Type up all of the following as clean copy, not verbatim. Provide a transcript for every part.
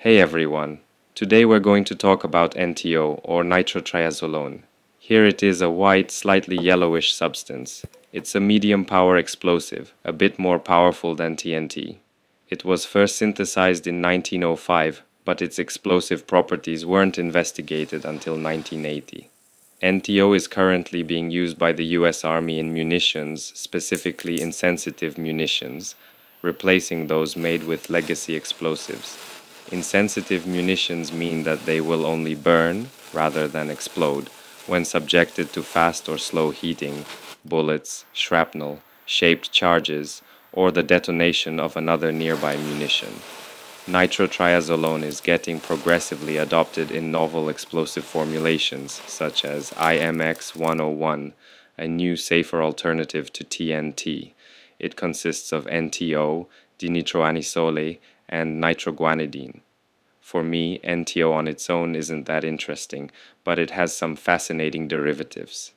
Hey everyone, today we're going to talk about NTO or nitrotriazolone. Here it is, a white, slightly yellowish substance. It's a medium power explosive, a bit more powerful than TNT. It was first synthesized in 1905, but its explosive properties weren't investigated until 1980. NTO is currently being used by the US Army in munitions, specifically insensitive munitions, replacing those made with legacy explosives. Insensitive munitions mean that they will only burn, rather than explode, when subjected to fast or slow heating, bullets, shrapnel, shaped charges, or the detonation of another nearby munition. Nitrotriazolone is getting progressively adopted in novel explosive formulations, such as IMX-101, a new safer alternative to TNT. It consists of NTO, dinitroanisole, and nitroguanidine. For me, NTO on its own isn't that interesting, but it has some fascinating derivatives.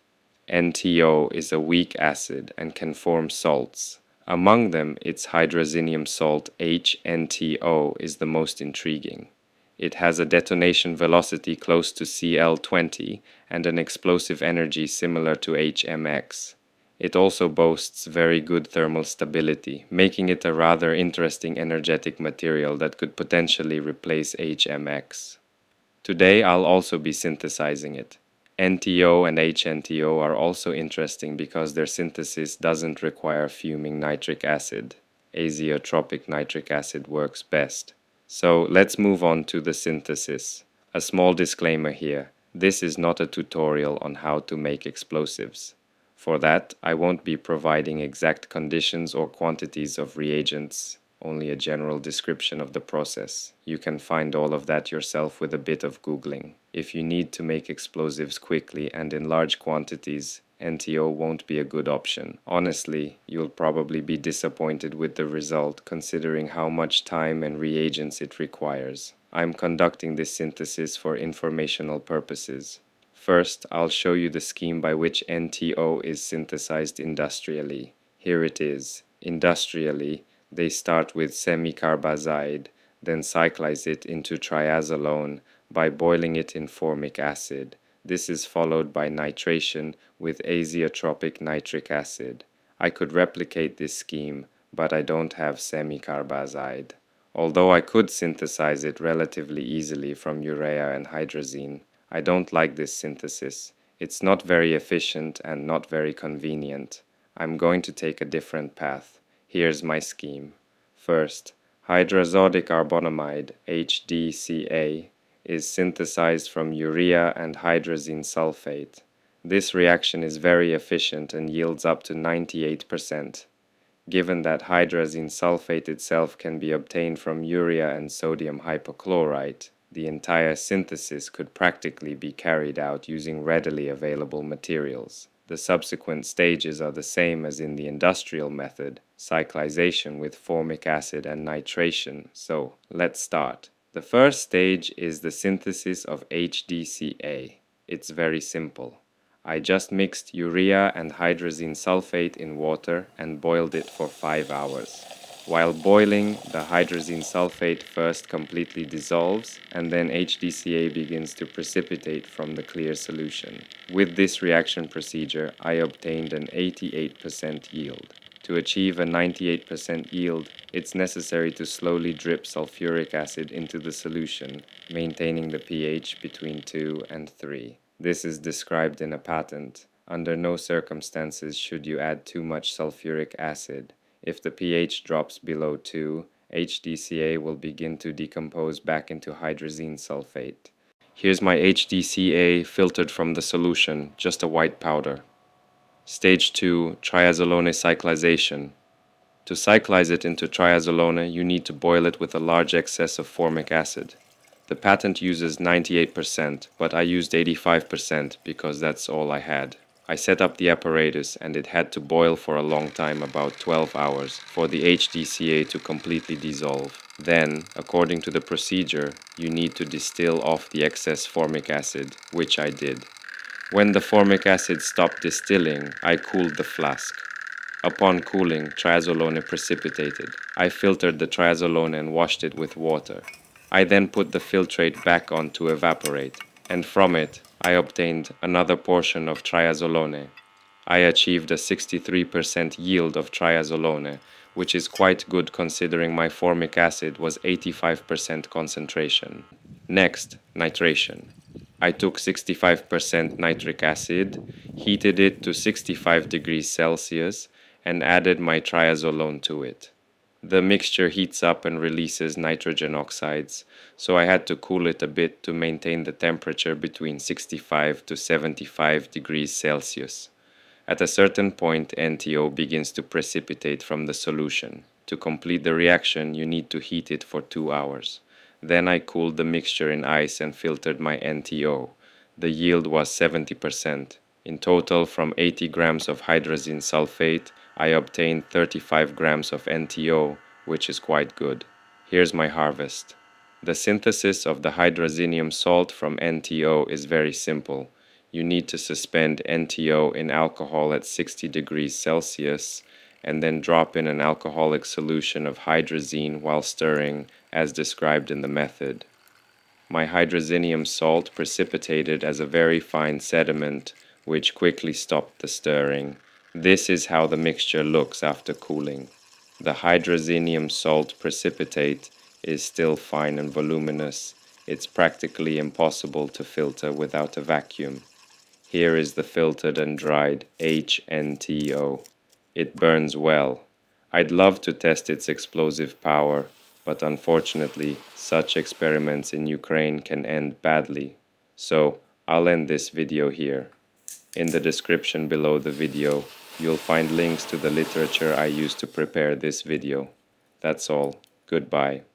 NTO is a weak acid and can form salts. Among them, its hydrazinium salt HNTO is the most intriguing. It has a detonation velocity close to Cl20 and an explosive energy similar to HMX. It also boasts very good thermal stability, making it a rather interesting energetic material that could potentially replace HMX. Today I'll also be synthesizing it. NTO and HNTO are also interesting because their synthesis doesn't require fuming nitric acid. Azeotropic nitric acid works best. So let's move on to the synthesis. A small disclaimer here. This is not a tutorial on how to make explosives. For that, I won't be providing exact conditions or quantities of reagents, only a general description of the process. You can find all of that yourself with a bit of Googling. If you need to make explosives quickly and in large quantities, NTO won't be a good option. Honestly, you'll probably be disappointed with the result considering how much time and reagents it requires. I'm conducting this synthesis for informational purposes. First, I'll show you the scheme by which NTO is synthesized industrially. Here it is. Industrially, they start with semicarbazide, then cyclize it into triazolone by boiling it in formic acid. This is followed by nitration with azeotropic nitric acid. I could replicate this scheme, but I don't have semicarbazide. Although I could synthesize it relatively easily from urea and hydrazine, I don't like this synthesis. It's not very efficient and not very convenient. I'm going to take a different path. Here's my scheme. First, hydrazodic carbonamide, HDCA, is synthesized from urea and hydrazine sulfate. This reaction is very efficient and yields up to 98%. Given that hydrazine sulfate itself can be obtained from urea and sodium hypochlorite, the entire synthesis could practically be carried out using readily available materials. The subsequent stages are the same as in the industrial method, cyclization with formic acid and nitration. So, let's start. The first stage is the synthesis of HDCA. It's very simple. I just mixed urea and hydrazine sulfate in water and boiled it for 5 hours. While boiling, the hydrazine sulfate first completely dissolves, and then HDCA begins to precipitate from the clear solution. With this reaction procedure, I obtained an 88% yield. To achieve a 98% yield, it's necessary to slowly drip sulfuric acid into the solution, maintaining the pH between 2 and 3. This is described in a patent. Under no circumstances should you add too much sulfuric acid. If the pH drops below 2, HDCA will begin to decompose back into hydrazine sulfate. Here's my HDCA filtered from the solution, just a white powder. Stage 2, triazolone cyclization. To cyclize it into triazolone, you need to boil it with a large excess of formic acid. The patent uses 98%, but I used 85% because that's all I had. I set up the apparatus and it had to boil for a long time, about 12 hours, for the HDCA to completely dissolve. Then, according to the procedure, you need to distill off the excess formic acid, which I did. When the formic acid stopped distilling, I cooled the flask. Upon cooling, triazolone precipitated. I filtered the triazolone and washed it with water. I then put the filtrate back on to evaporate, and from it I obtained another portion of triazolone. I achieved a 63% yield of triazolone, which is quite good considering my formic acid was 85% concentration. Next, nitration. I took 65% nitric acid, heated it to 65 degrees Celsius, and added my triazolone to it. The mixture heats up and releases nitrogen oxides, so I had to cool it a bit to maintain the temperature between 65 to 75 degrees Celsius. At a certain point, NTO begins to precipitate from the solution. To complete the reaction, you need to heat it for 2 hours. Then I cooled the mixture in ice and filtered my NTO. The yield was 70%. In total, from 80 grams of hydrazine sulfate, I obtained 35 grams of NTO, which is quite good. Here's my harvest. The synthesis of the hydrazinium salt from NTO is very simple. You need to suspend NTO in alcohol at 60 degrees Celsius and then drop in an alcoholic solution of hydrazine while stirring, as described in the method. My hydrazinium salt precipitated as a very fine sediment, which quickly stopped the stirring. This is how the mixture looks after cooling. The hydrazinium salt precipitate is still fine and voluminous. It's practically impossible to filter without a vacuum. Here is the filtered and dried HNTO. It burns well. I'd love to test its explosive power, but unfortunately, such experiments in Ukraine can end badly. So, I'll end this video here. In the description below the video, you'll find links to the literature I used to prepare this video. That's all. Goodbye.